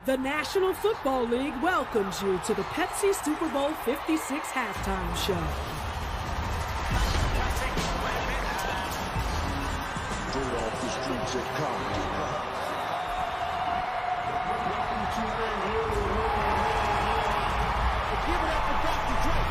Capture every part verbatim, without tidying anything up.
The National Football League welcomes you to the Pepsi Super Bowl fifty-six halftime show. Straight off the streets of Compton. Give it up for Doctor Dre.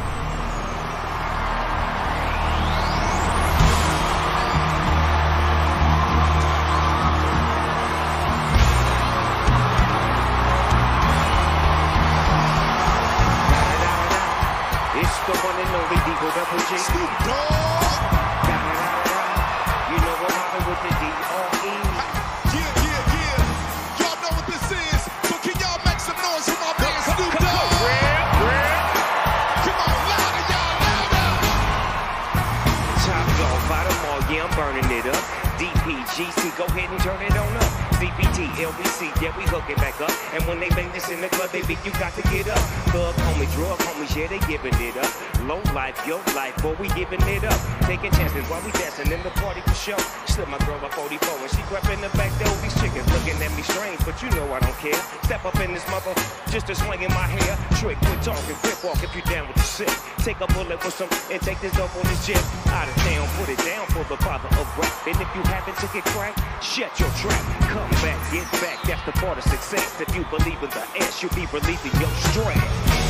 It's the one and only Digo Double G. Snoop Dogg. You know what happened with the D R E. Yeah, yeah, yeah. Y'all know what this is. So can y'all make some noise for my man Snoop Dogg? Real, real. Come on, louder, y'all, louder. Top dog, bottom all, yeah, I'm burning it up. D P G C, go ahead and turn it on up. D P T, L B C, yeah, we hook it back up. And when they bang this in the club, baby, you got to get up. Thug homies, drug homies, yeah, they giving it up. Low life, yo life, boy, we giving it up. Taking chances while we dancing in the party for show. Slip my girl up forty-four and she crept in the back door. These chickens looking at me strange, but you know I don't care. Step up in this mother, just a swing in my hair. Trick, quit talking, quit walk if you down with the shit. Take a bullet with some and take this dope on this jet. Out of town, put it down for the father of rap. And if you happen to get cracked, shut your trap. Come back, get back, that's the part of success. If you believe in the S, you'll be relieving your stress.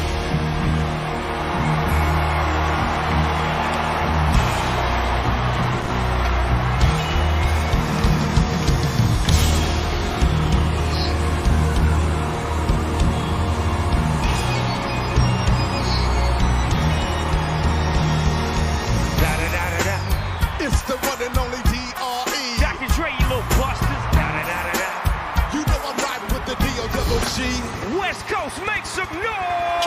It's the one and only D R E. Doctor Dre, you little busters. Da da da da da. You know I'm riding with the D O double G. West Coast, make some noise.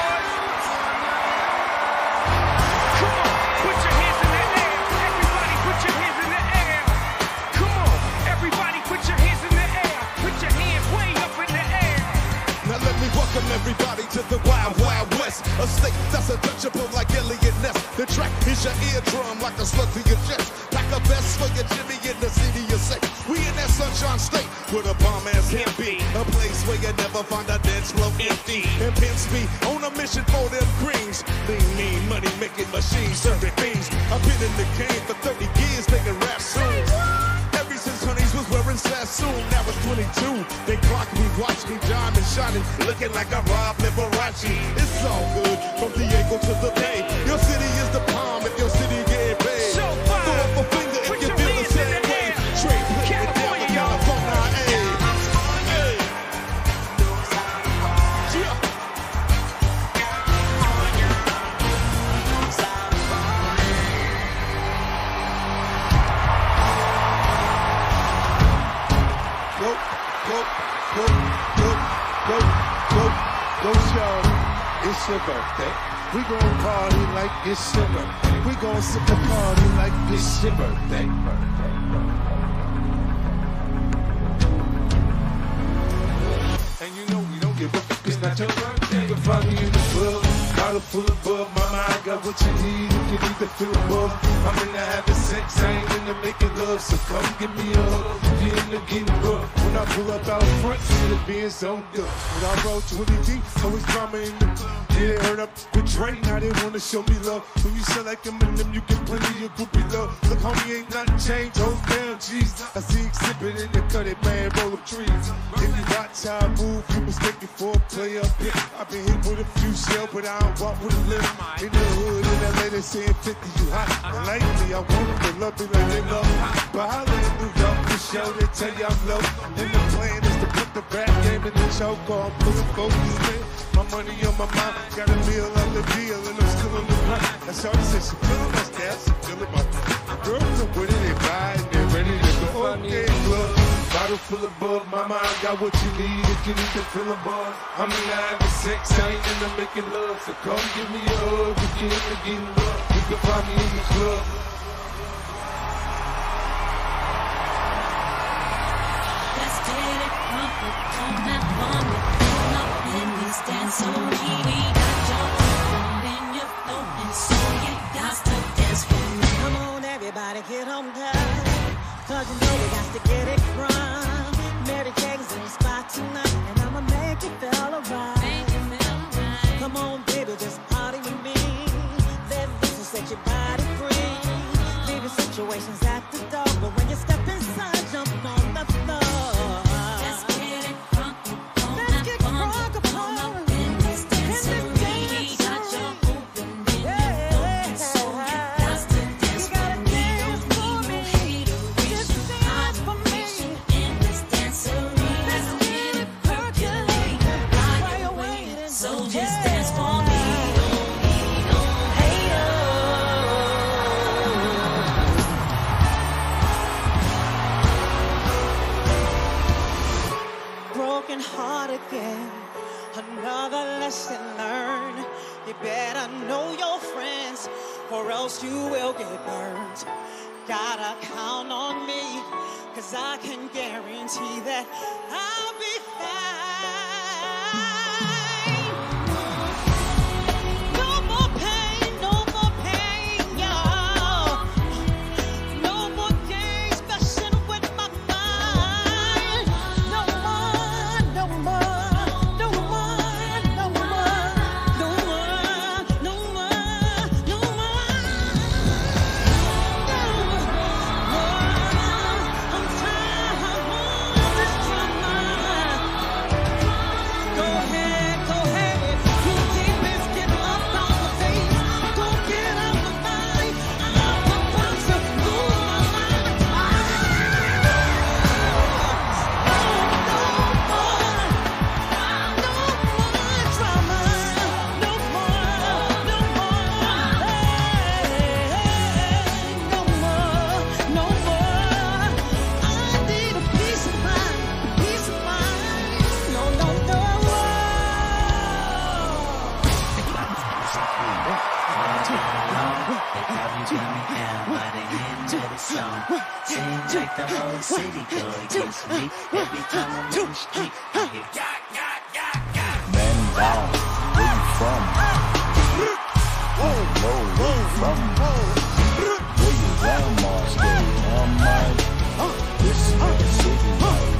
Come on, put your hands in the air. Everybody, put your hands in the air. Come on, everybody, put your hands in the air. Put your hands way up in the air. Now let me welcome everybody to the Wild Wild West, a state that's untouchable like Elliot Ness. The track is your eardrum like a slug to your chest. Pack a vest for your Jimmy in the city of sex. We in that sunshine state where the bomb ass can't be. A place where you never find a dance floor empty. And pimps be on a mission for them greens. Lean, mean, money making machines serving beans. I've been in the game for thirty years making rap songs. Ever since Honeys was wearing Sassoon, now it's twenty-two. They clock me, watch me, diamond shining, looking like I robbed Liberace. It's all good from Diego to the Bay. Your city is the palm if your city get paid. So fine. Throw up a finger Put if you your feel the hands in same the way. air. Straight put it down California, with y'all. California, ayy. Ayy. Yeah. Go, go, go, go, go, go, go, shorty. It's your birthday. We gon' party like it's your birthday. We gon' sip a party like it's your birthday. And you know we don't give up if it's not your birthday. You can find me in the club, bottle full of bub. Mama, I got what you need if you need to feel above. I'm in the having sex, I ain't in the making love. So come give me a hug if you're in the getting rough. When I pull up out front, see the being so good. When I roll twenty deep, always drama in the club. Yeah, they heard up with Drake, now they wanna show me love. When you sell like Eminem, you get plenty of groupie love. Look, homie, ain't nothing changed, hold down, G's. I see exhibit in the cut, it man, roll up trees. If you watch how I move, you mistake me for a player. I've been hit with a few shells, but I don't walk with a limp. In the hood, in L A, they saying fifty, you hot. And lately, I want them to love me like they love me. But I live in New York, for show, they tell you I'm low. And the plan is to put the rap game in the choke, or I'm pulling focus, man. My money on my mind, got a meal on the deal, and I'm still on the grind. That's all she said, she feeling my gas, she feeling my girls are with it, they buy it, they ready to go. Okay, club, bottle full of bub, mama, I got what you need if you need to fill a bar. I'm in the having sex, I ain't in the making love, so come give me a hug if you're in the getting love. You can find me in the club. Let's get it crumpled, come and bump it, pull up in this dance so we we got your phone in your phone, and so you got to dance with me. Come on, everybody, get on down, cause you know we got to get it from. Mary Jane's in the spot tonight, and I'm working hard again. Another lesson learned. You better know your friends, or else you will get burned. Gotta count on me, cause I can guarantee that I'll be fine. No more pain, no more pain, y'all. No more games messing with my mind. No more, no more, no more, no more, no more, no more, no more. I'm tired of all this drama. Go ahead, go ahead. You demons get up on the face. Don't get out of mind. I'm about to lose my mind. No more drama. No more, no more. No more, no more. I need a peace of mind, peace of mind. No, no, no. They probably coming down by the end of the song. Seems like the whole city go against me. Every time I'm in the street, I hear got, got, got, got. Man down, where you from? Whoa, whoa, where you from? Where your grandma stay? I'm like, this is the city.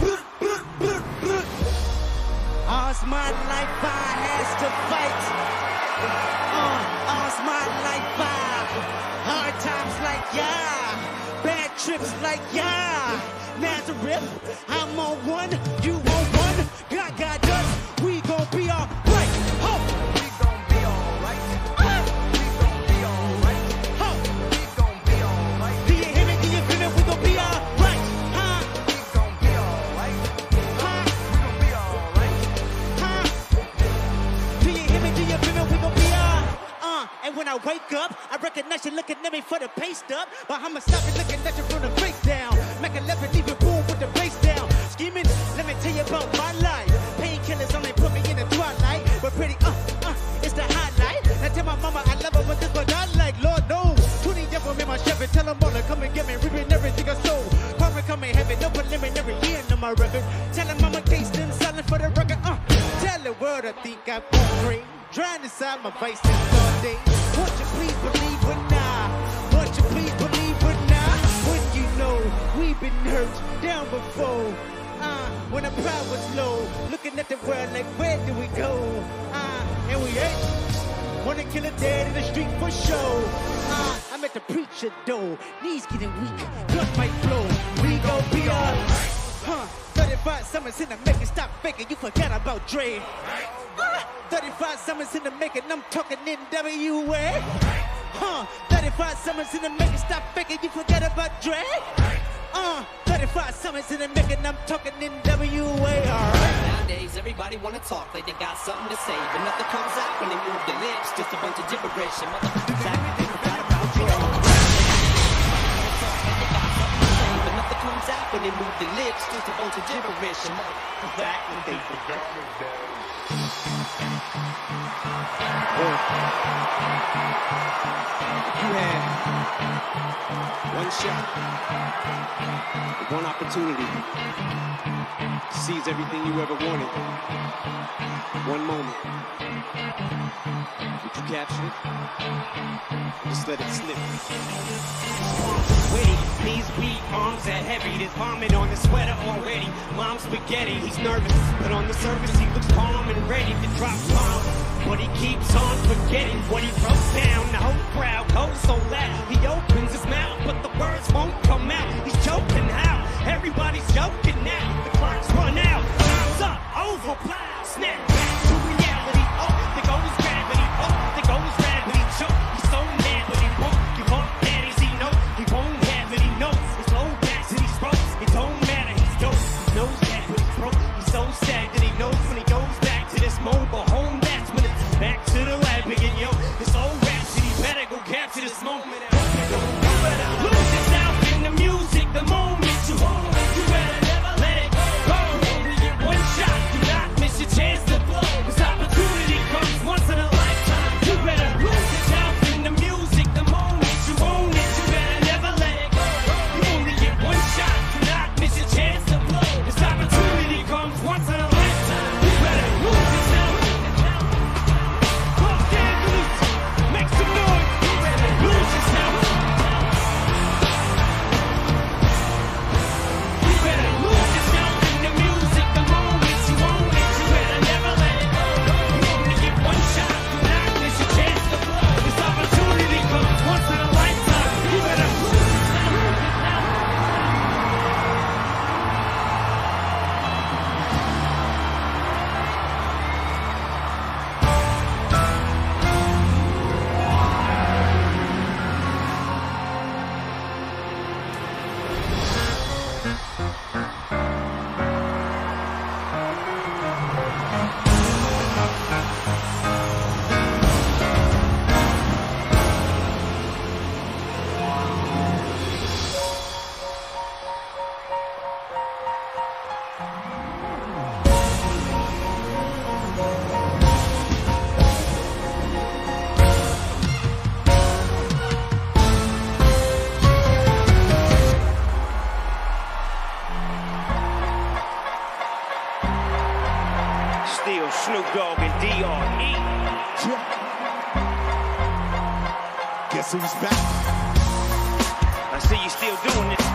All's my life I has to fight. Uh, all's my life I. Hard times like yeah, bad trips like yeah. Nazareth, I'm on one, you on one. God got us, we gon' be alright. Ho! We gon' be alright. We gon' be alright. Ho! We gon' be alright. Do you hear me? Do you feel me? We gon' be alright. Huh? We gon' be alright. Huh? We gon' be alright. Huh? Do you hear me? Do you feel me? We gon' be alright. Uh, and when I wake up, I recognize you looking at me for the pay stub. But I'ma stop you looking at you from the face down. Make a left and leave it boom with the bass down. Scheming, let me tell you about my life. Painkillers only put me in the twilight. But pretty, uh, uh, it's the highlight. Now tell my mama I love her, but this what I like. Lord knows, twenty devil in my Chevy. Tell them all to come and get me, ripping everything I sold. Karma come in heaven, no preliminary year in my record. Tell them I'm a Kingston, selling for the record. Uh, tell the world I think I'm great. Trying to side my vices all day. Won't you please believe when I? Won't you please believe when I? When you know we've been hurt down before. Uh, when the pride was low, looking at the world like where do we go? Uh, and we ain't. Wanna kill a dead in the street for show. Uh, I'm at the preacher door, knees getting weak, blood might flow. We gon' be alright. Huh? thirty-five summers in the making, stop faking. You forgot about Dre. Uh, thirty-five summers in the making, I'm talking N W A. Huh? thirty-five summers in the making, stop faking. You forgot about Dre. Uh, thirty-five summers in the making, I'm talking N W A. Alright. Nowadays, everybody wanna talk like they got something to say, but nothing comes out when they move their lips. Just a bunch of gibberish and motherfuckers acting they forgot about Dre. But nothing comes out when they move their lips. Just a bunch of gibberish and motherfuckers acting they forgot about Dre. You had one shot, one opportunity to seize everything you ever wanted. One moment. Did you capture it? Just let it slip. Witty, these weak arms are heavy. There's vomit on the sweater already. Mom's spaghetti, he's nervous, but on the surface he looks calm and ready to drop bombs. But he keeps on forgetting what he wrote down. The whole crowd goes so loud. He opens his mouth, but the words won't come out. He's choking how? Everybody's joking now. The clock's run out. Time's up. Over. Plow. Snap back to reality. Oh, there goes gravity. Oh, there goes gravity. Choke. He's so mad, but he won't. He won't get it. He knows he won't have it. He knows his low back to these ropes. It don't matter. He's dope. He knows that, but he's broke. He's so sad that he knows when he goes back to this mobile home. That's when it's back to the lab again, yo. This old rhapsody better go capture this moment. Lose yourself in the music the moment you hold. You better never let it go. When we get Still Snoop Dogg and D R E. Yeah. Guess who's back? I see you still doing it.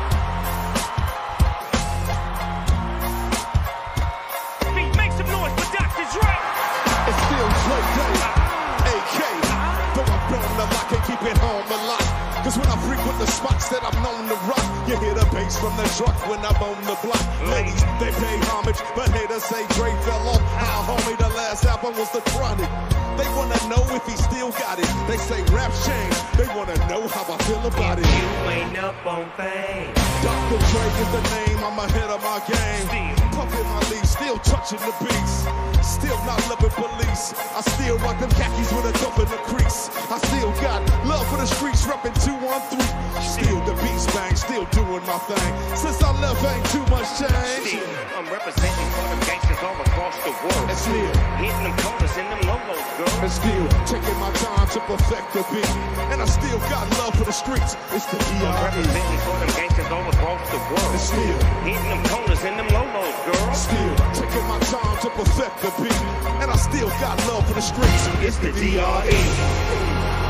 Beat, make some noise for Doctor Dre. It's still Dre Day, A K. Though I'm blown up, I can't keep it home a lot. Cause when I frequent the spots that I'm known to rock, you hear the bass from the truck when I'm on the block. Ladies, they pay homage, but haters say Dre fell off. How homie, the last album was The Chronic. They wanna know if he still got it. They say rap's changed. They wanna know how I feel about it. You ain't up on fame. Doctor Dre is the name, I'm ahead of my game. Pumping my leaves, still touching the beats. Still not loving police. I still rock them khakis with a dump in the crease. I still got love for the streets, reppin' two one three. Still the beats bang, still doing my thing. Since I left, ain't too much change. Still, I'm representing for them gangsters all across the world. And still hitting them corners and them lolos, girl. And still taking my time to perfect the beat. And I still got love for the streets. It's the D R E. I'm representing for them gangsters all across the world. And still hitting them corners and them lolos, girl. Still taking my time to perfect the beat. And I still got love for the streets. It's the D R E.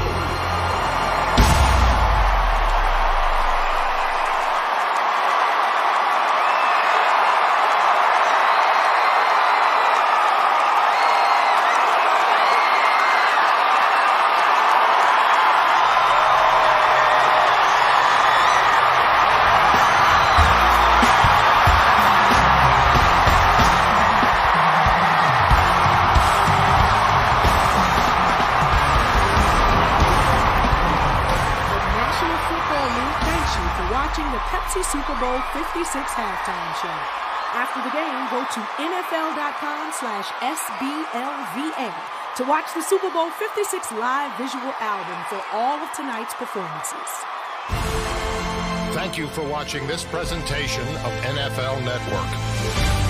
The Pepsi Super Bowl fifty-six halftime show. After the game, go to N F L dot com slash S B L V A to watch the Super Bowl fifty-six live visual album for all of tonight's performances. Thank you for watching this presentation of N F L Network.